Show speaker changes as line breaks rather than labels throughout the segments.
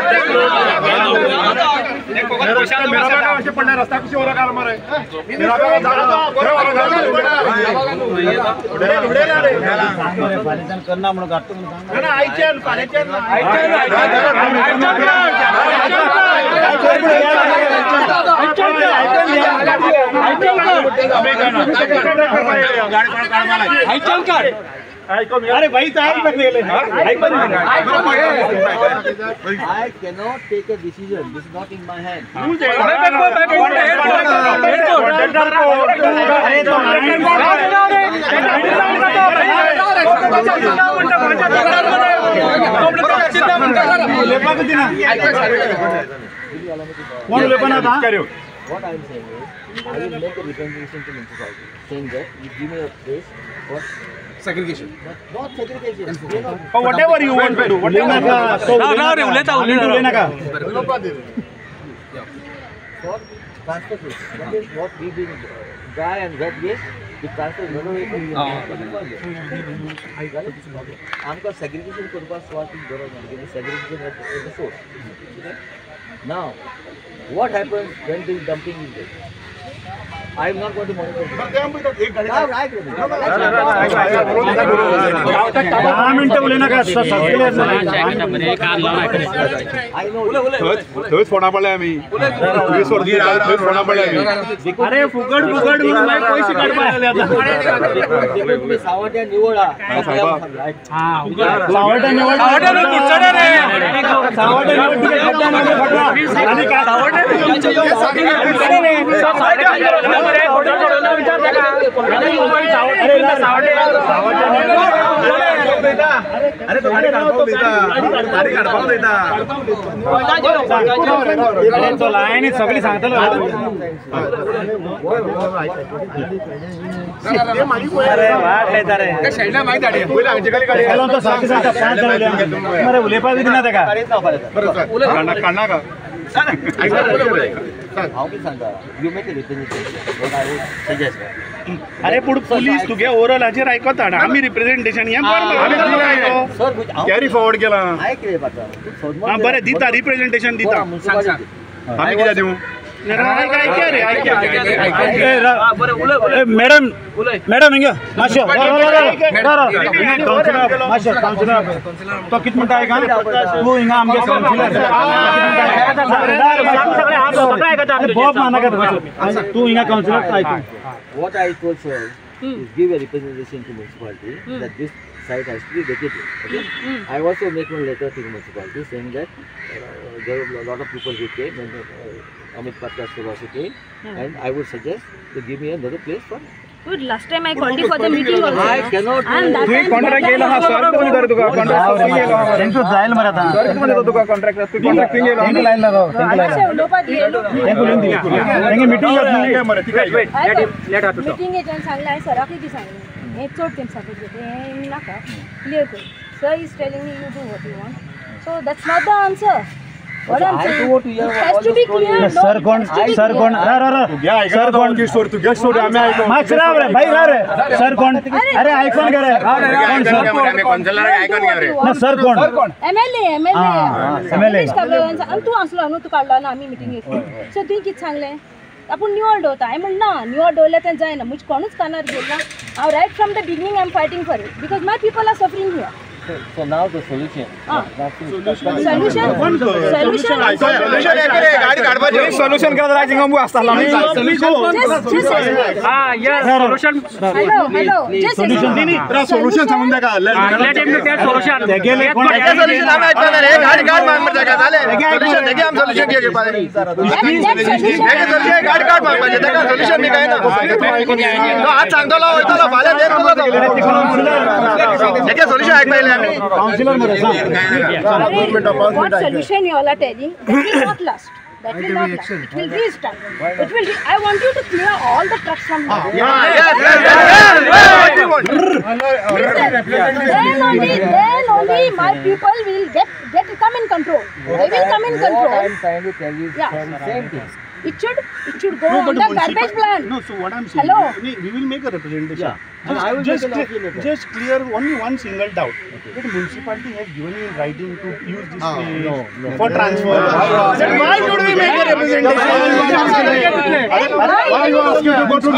रस्ता कशी ओरा काल मारे करना म्हणून गाठतो ना आयचन पाण्याचन अरे भाई I cannot take a decision. This is not in my hand. What I am saying is, I will make a representation to municipality saying that you give me a place for segregation. Not segregation. Or whatever you want to do. Whatever. For transfer case, that is what we do. Dry and wet waste, the transfer is not आमका segregation करपास स्वार्थी गरज नाही. Segregation at the source. Now, what happens when the dumping is there? I am not going to monitor it.
अरे फुकट फुकट पैसे काढपायला
सावट्या निवडा
सावट्या सगळी सांगता उलेपा बी दिना का
you make a representation. What I would suggest.
अरे पुढे पोलीस तुगे ओरल हाचेर आयकतात आम्ही रिप्रेझेंटेशन हे कॅरी फॉरवर्ड केला हां बरें दिता रिप्रेझेंटेशन दिता आम्ही किती देऊ मॅडम मॅडम हिंगा माशो तो किती मिनिटं आहे का तू हिंगा आमगे तू हिंगा councillor
what I told sir is give a representation to municipality that this site has to be vacated. Okay? I also make one letter to the municipality saying that there are a lot of people who came and Amit Patkas also came and I would suggest to give me another place for
Good. Last time I called you for the meeting also.
I cannot.
And that time
contract केला हा sir कोणी करतो का contract त्यांचं जाईल मला आता sir कोणी करतो का contract contract केला त्यांनी लाईन लगाव त्यांनी लाईन
लोपा दिलो
त्यांनी मीटिंग घेतली मरे ठीक आहे लेट आतो
मीटिंग एजंट सांगला आहे सर की सांगले हे चोट टीम सपोर्ट घेते हे नका क्लियर कर sir is telling me you do what you want so that's not the answer What I'm saying, it has to be clear.
Sir, कौन? Sir, कौन? Sir, कौन? किस सोर तू गैस सोर हमें आइकॉन. मार्क्स रहा है भाई रहा है. Sir, कौन? अरे आइकॉन क्या है? कौन सर?
काउंसिलर
आइकॉन क्या है? ना सर कौन?
MLA. आणि तू असलो anu तू काढला ना आम्ही मीटिंग घेतली. सो तू किती सांगले? आपण निवड होता आहे म्हणना निवड होले तर जायना मुझ कोणच कानार गेला. I right from the beginning I'm fighting for it because my people are suffering here.
So now the solution.
Solution.
गाडी काढवायची सोल्युशन करत राहायचं गंबू असताना हां yes solution
hello
solution solution सांगून द्या का लेट हिम टेल सोल्युशन गेले कोण
सोल्युशन आम्ही ऐकणार आहे गाडी काढ माग मर जागा झाले सोल्युशन देगे हम सोल्युशन घे पाहिजे सोल्युशन गाडी काढ माग म्हणजे त्याला सोल्युशन मी काय ना आज सांगतो ला होतो ला भाले देत होतो देगे सोल्युशन ऐक पाहिले
काउंसिलर मध्ये
what solution you all are telling that will not last that will not last it will be started it will I want you to clear all the trucks from here then only my people will get come in control they will come in control
I am trying to tell you the same thing
it should it should go
No,
on
but
the garbage plant.
No, so what I'm saying,
Hello?
we will make a representation.
Yeah. And I will
Just
make an offer letter.
just clear only one single doubt. That municipality has given you in writing to use this place
no.
for transfer. Then why should we make a representation?
Why you ask you to go to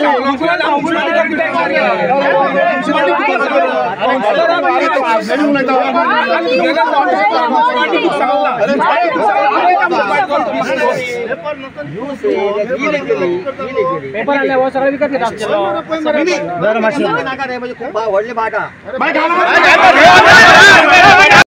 You say that illegally.
Paper आले वो सगळे विकत घेतात
बरं, machine. नका रे, म्हणजे खूप व्हडले भाटा.
Bye,